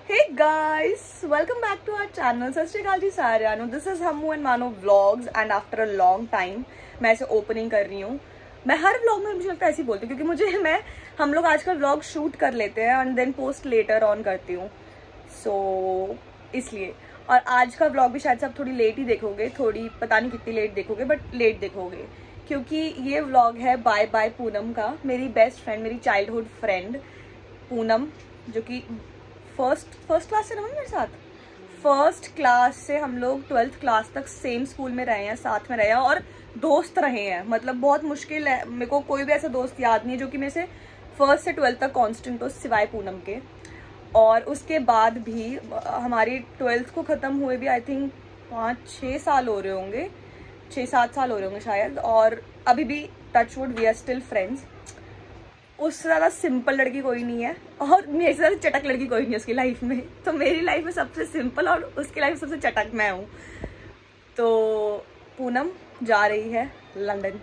Hey guys, welcome back to our channel. सत श्री अकाल जी सारिਆਂ ਨੂੰ। This is हमू and मानो vlogs and after a long time मैं ऐसे ओपनिंग कर रही हूँ। मैं हर व्लॉग में मुझे लगता है ऐसे ही बोलती हूँ क्योंकि हम लोग आजकल व्लॉग शूट कर लेते हैं and then post later on करती हूँ, सो इसलिए। और आज का व्लॉग भी शायद से आप थोड़ी लेट ही देखोगे, थोड़ी पता नहीं कितनी लेट देखोगे, बट लेट देखोगे क्योंकि ये व्लॉग है बाय बाय पूनम का। मेरी बेस्ट फ्रेंड, मेरी चाइल्डहुड फ्रेंड पूनम, जो कि फर्स्ट क्लास से रहा मेरे साथ। फर्स्ट क्लास से हम लोग 12th क्लास तक सेम स्कूल में रहे हैं, साथ में रहे हैं और दोस्त रहे हैं। मतलब बहुत मुश्किल है, मेरे को कोई भी ऐसा दोस्त याद नहीं है जो कि मेरे से फर्स्ट से 12th तक कांस्टेंट हो सिवाय पूनम के। और उसके बाद भी हमारी 12th को ख़त्म हुए भी आई थिंक 5-6 साल हो रहे होंगे, 6-7 साल हो रहे होंगे शायद। और अभी भी touch wood we are still friends. उससे ज़्यादा सिंपल लड़की कोई नहीं है और मेरे से ज़्यादा चटक लड़की कोई नहीं है उसकी लाइफ में। तो मेरी लाइफ में सबसे सिंपल और उसकी लाइफ में सबसे चटक मैं हूँ। तो पूनम जा रही है लंदन।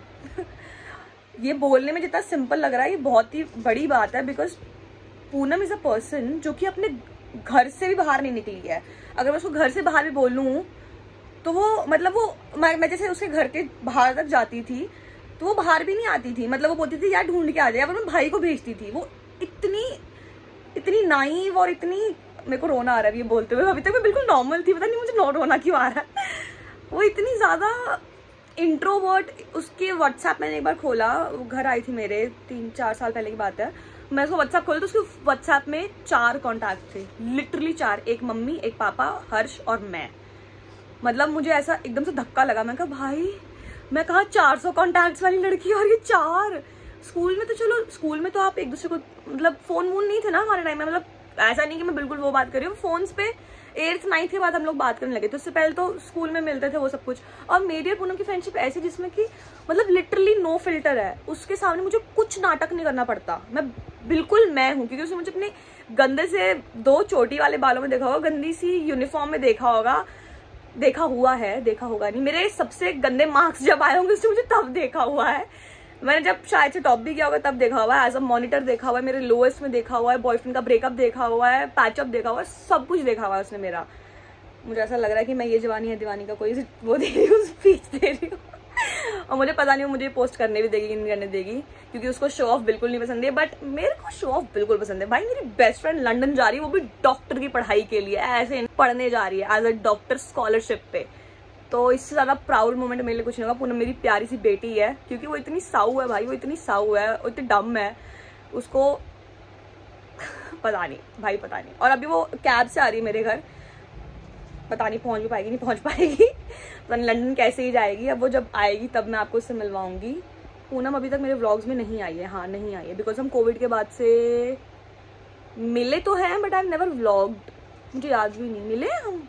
ये बोलने में जितना सिंपल लग रहा है ये बहुत ही बड़ी बात है, because Poonam is a person जो कि अपने घर से भी बाहर नहीं निकली है। अगर मैं उसको घर से बाहर भी बोलूँ तो वो मतलब वो मैं जैसे उसके घर के बाहर तक जाती थी तो वो बाहर भी नहीं आती थी। मतलब वो बोलती थी यार ढूंढ के आ जाए, और मैं भाई को भेजती थी। वो इतनी नाइव और इतनी, मेरे को रोना आ रहा है ये बोलते हुए। अभी तक मैं बिल्कुल नॉर्मल थी, पता नहीं मुझे रोना क्यों आ रहा है। वो इतनी ज़्यादा इंट्रोवर्ट। उसके व्हाट्सएप मैंने एक बार खोला, वो घर आई थी मेरे 3-4 साल पहले की बात है। मैं उसको व्हाट्सएप खोला तो उसके व्हाट्सएप में 4 कॉन्टैक्ट थे, लिटरली 4। एक मम्मी, एक पापा, हर्ष और मैं। मतलब मुझे ऐसा एकदम से धक्का लगा। मैं कहा भाई, मैं कहा 400 कॉन्टैक्ट्स वाली लड़की और ये 4। स्कूल में तो चलो, स्कूल में तो आप एक दूसरे को मतलब फोन वोन नहीं थे ना हमारे टाइम में। मतलब ऐसा नहीं कि मैं बिल्कुल वो बात कर रही हूँ, फोन्स पे 8th 9th के बाद हम लोग बात करने लगे। तो उससे पहले तो स्कूल में मिलते थे वो सब कुछ। और मेरी और पूनम की फ्रेंडशिप ऐसी जिसमें कि मतलब लिटरली नो फिल्टर है। उसके सामने मुझे कुछ नाटक नहीं करना पड़ता, मैं बिल्कुल मैं हूँ। क्योंकि उसने मुझे अपने गंदे से 2 चोटी वाले बालों में देखा होगा, गंदी सी यूनिफॉर्म में देखा होगा, देखा हुआ है, देखा होगा नहीं। मेरे सबसे गंदे मार्क्स जब आए होंगे उससे मुझे तब देखा हुआ है। मैंने जब शायद से टॉप भी किया होगा तब देखा हुआ है, एज अ मॉनिटर देखा हुआ है, मेरे लोएस्ट में देखा हुआ है, बॉयफ्रेंड का ब्रेकअप देखा हुआ है, पैचअप देखा हुआ है, सब कुछ देखा हुआ है उसने मेरा। मुझे ऐसा लग रहा है कि मैं ये जवानी है दीवानी का कोई वो दे रही हूँ, स्पीच दे रही हूँ। और मुझे पता नहीं वो मुझे पोस्ट करने भी देगी कि नहीं करने देगी, क्योंकि उसको शो ऑफ बिल्कुल नहीं पसंद है। बट मेरे को शो ऑफ बिल्कुल पसंद है। भाई मेरी बेस्ट फ्रेंड लंदन जा रही है, वो भी डॉक्टर की पढ़ाई के लिए, ऐसे पढ़ने जा रही है एज अ डॉक्टर स्कॉलरशिप पे। तो इससे ज़्यादा प्राउड मोमेंट मेरे लिए कुछ नहीं होगा। पूनम मेरी प्यारी सी बेटी है, क्योंकि वो इतनी साऊ है भाई, वो इतनी साऊ है, वो इतनी डम है। उसको पता नहीं भाई, पता नहीं। और अभी वो कैब से आ रही है मेरे घर, पता नहीं पहुंच भी पाएगी नहीं पहुंच पाएगी, पता नहीं लंदन कैसे ही जाएगी। अब वो जब आएगी तब मैं आपको उससे मिलवाऊंगी। पूनम अभी तक मेरे व्लॉग्स में नहीं आई है, हाँ नहीं आई है, बिकॉज हम कोविड के बाद से मिले तो हैं बट आई नेवर व्लॉग्ड। मुझे याद भी नहीं मिले हम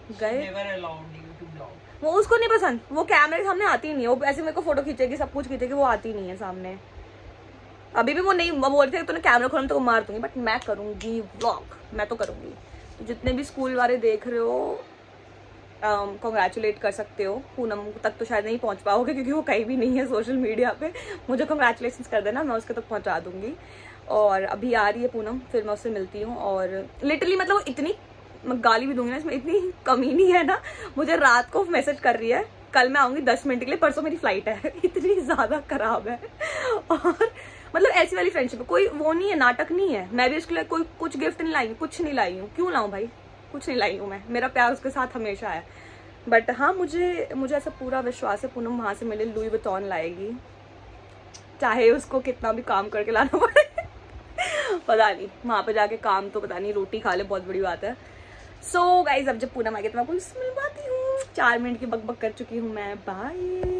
गए। वो उसको नहीं पसंद, वो कैमरे के सामने आती नहीं है। वो ऐसे मेरे को फोटो खींचेगी, सब कुछ खींचेगी, वो आती नहीं है सामने। अभी भी वो नहीं, वो बोलते हैं तूने कैमरा खोला तो मार दूंगी, बट मैं करूंगी व्लॉग, मैं तो करूंगी। तो जितने भी स्कूल वाले देख रहे हो कॉन्ग्रेचुलेट कर सकते हो। पूनम तक तो शायद नहीं पहुंच पाओगे क्योंकि वो कहीं भी नहीं है सोशल मीडिया पे। मुझे कॉन्ग्रेचुलेशन कर देना, मैं उसके तक पहुंचा दूंगी। और अभी आ रही है पूनम, फिर मैं उससे मिलती हूँ। और लिटरली मतलब वो इतनी, मैं गाली भी दूंगी ना इसमें, इतनी कमी नहीं है ना। मुझे रात को मैसेज कर रही है कल मैं आऊंगी 10 मिनट के लिए, परसों मेरी फ्लाइट है। इतनी ज्यादा खराब है। और मतलब ऐसी वाली फ्रेंडशिप, कोई वो नहीं है, नाटक नहीं है। मैं भी उसके लिए कोई कुछ गिफ्ट नहीं लाई हूँ, कुछ नहीं लाई हूँ। क्यों लाऊं भाई, कुछ नहीं लाई हूँ मैं। मेरा प्यार उसके साथ हमेशा है। बट हाँ, मुझे ऐसा पूरा विश्वास है पूनम वहां से मिले लुई विटॉन लाएगी, चाहे उसको कितना भी काम करके लाना पड़े। पता नहीं वहां पे जाके काम तो पता नहीं रोटी खा ले, बहुत बड़ी बात है। सो गाइज अब जब पूनम आएगी तो मैं आपको इससे मिलवाती हूँ। 4 मिनट की बकबक कर चुकी हूँ मैं, बाय।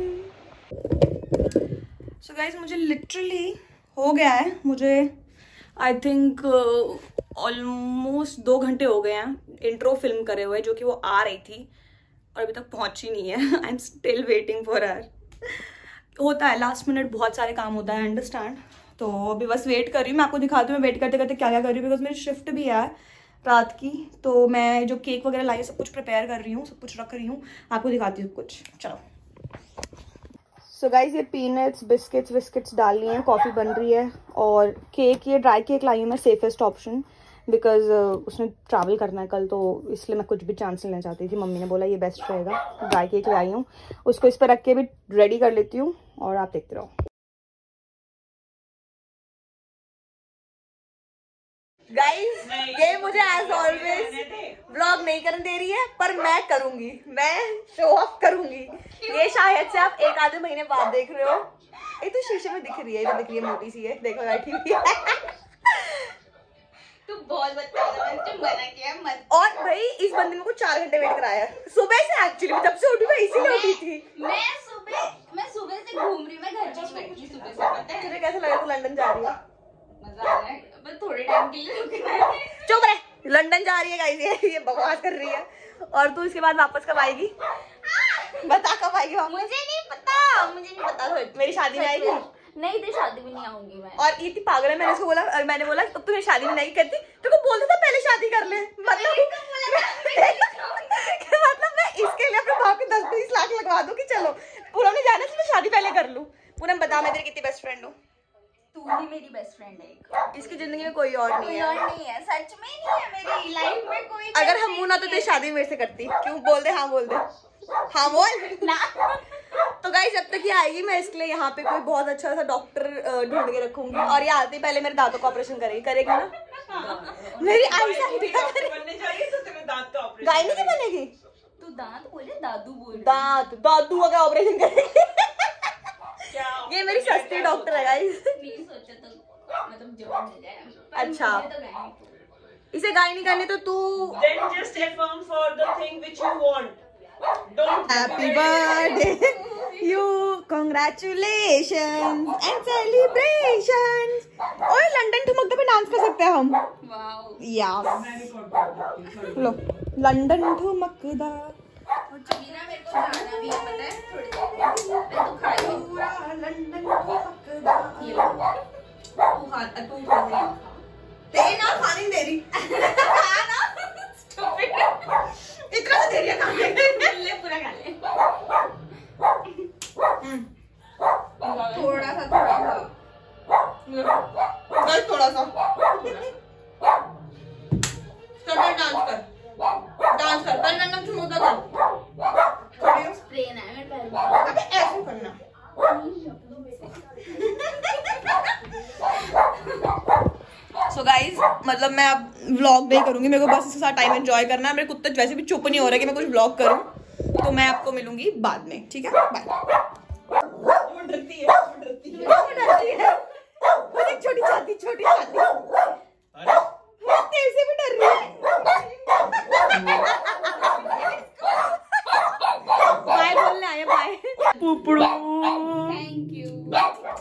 सो गाइज मुझे लिटरली हो गया है, मुझे आई थिंक ऑलमोस्ट 2 घंटे हो गए हैं इंट्रो फिल्म करे हुए, जो कि वो आ रही थी और अभी तक पहुंची नहीं है। I am still waiting for her. होता है लास्ट मिनट, बहुत सारे काम होता है, अंडरस्टैंड। तो अभी बस वेट कर रही हूँ। मैं आपको दिखाती हूँ मैं वेट करते करते क्या क्या कर रही हूँ, बिकॉज मेरी शिफ्ट भी है रात की। तो मैं जो केक वगैरह लाई सब कुछ प्रिपेयर कर रही हूँ, सब कुछ रख रही हूँ, आपको दिखाती हूँ कुछ। चलो। सो गाइज ये पीनट्स बिस्किट्स डाल लिए हैं, कॉफ़ी बन रही है। और केक, ये ड्राई केक लाई हूँ मैं, सेफेस्ट ऑप्शन। बिकॉज उसने ट्रैवल करना है कल, तो इसलिए मैं कुछ भी चांस लेना चाहती थी। मम्मी ने बोला ये बेस्ट रहेगा। ड्राई केक लाई हूँ, उसको इस पर रख के भी रेडी कर लेती हूँ और आप देखते रहो। गाइस ये मुझे एज ऑलवेज व्लॉग नहीं करने दे रही है, पर मैं करूंगी, मैं शो ऑफ करूंगी। ये शायद से आप एक आधे महीने बाद देख रहे हो। ये तो शीशे में दिख रही है, ये दिख रही है, मोटी सी है, देखो बैठी हुई है। तू बहुत मना किया मत। और भाई इस बंदे ने को 4 घंटे वेट कराया सुबह से। एक्चुअली जब से उठी मैं इसीलिए उठी थी। मैं सुबह से घूम रही, मैं घर पर बैठी सुबह से। पता है तुझे कैसा लगा तू लंदन जा रही है? मजा आ रहा है, बस थोड़े टाइम के लिए रुकना है। चुप रहे, लंदन जा रही है गाइस, ये बकवास कर रही है। और तू इसके बाद वापस कब आएगी? बता कब आएगी वापस? मुझे नहीं पता। मेरी शादी में आएगी? नहीं, तेरी शादी में नहीं आऊंगी मैं। और इतनी पागल है, मैंने इसको बोला, मैंने बोला अब तुम्हें शादी में नहीं करती, तेरे को बोलता था पहले शादी कर ले। मतलब मैं इसके लिए अपने बाप के 10-20 लाख लगवा दूं कि चलो पूरा नहीं जाना, मैं शादी पहले कर लूं। पूनम बता मैं तेरी कितनी बेस्ट फ्रेंड हूँ? तू ही मेरी बेस्ट फ्रेंड है। इसकी जिंदगी में कोई और नहीं है। और नहीं है, सच में नहीं है मेरी लाइफ में कोई। अगर हम ना तो तेरी शादी मेरे से करती। क्यों? बोल दे, हाँ बोल दे, हाँ बोल ना। तो गाइस जब तक ये आएगी मैं इसके लिए यहाँ पे कोई बहुत अच्छा सा डॉक्टर ढूंढ के रखूंगी। और ये आते ही पहले मेरे दांतों का ऑपरेशन करेगी ना। मेरी आई गायनी की बनेगी। तू दांत बोले दादू बोल। दादू का ऑपरेशन करेगी। ये मेरी सस्ती डॉक्टर है गाइस। नहीं सोचा तो मतलब जवाब मिल जाए। अच्छा इसे गायनी करनी तो तू then just affirm for the thing which you want. Don't happy birthday you, congratulations and celebrations. ओए लंदन ठुमकदे पे डांस कर सकते हैं हम। वाओ यस लो लंदन ठुमकदा। और चमीरा मेरे को खाना भी है, पता है थोड़ी देर मैं तो खा लूं पूरा लंदन ठुमकदा। ये तू खा ले। तेरे ना खाने दे रही खाना स्टूपिड। इतना दे रही है खाने ले पूरा खा ले। थोड़ा सा बस थोड़ा सा। डांस कर कर नन्ना ठुमकदा कर। स्प्रेन है मेरे पैर में। अबे ऐसे करना। सो गाइज मतलब मैं अब व्लॉग नहीं करूंगी, मेरे को बस इसके साथ टाइम एंजॉय करना है। मेरे कुत्ते वैसे भी चुप नहीं हो रहा कि मैं कुछ व्लॉग करूं, तो मैं आपको मिलूंगी बाद में, ठीक है? बाय। डरती है मेरी छोटी छाती तेरे से भी डर रही है। बाय बोलने आए, बाय पुपड़ू। Thank you.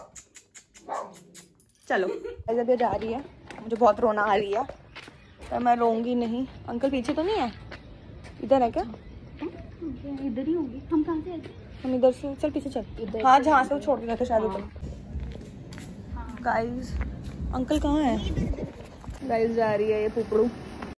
चलो जब ये जा रही है मुझे बहुत रोना आ रही है, पर मैं रोऊंगी नहीं। अंकल पीछे तो नहीं है? इधर है क्या? इधर ही होंगे। हम कहाँ से आए थे? हम इधर से। चल पीछे चल। हाँ जहाँ से वो छोड़ के गए थे शायद उधर। गाइस अंकल कहाँ है? गाइस जा रही है ये पुपड़ू।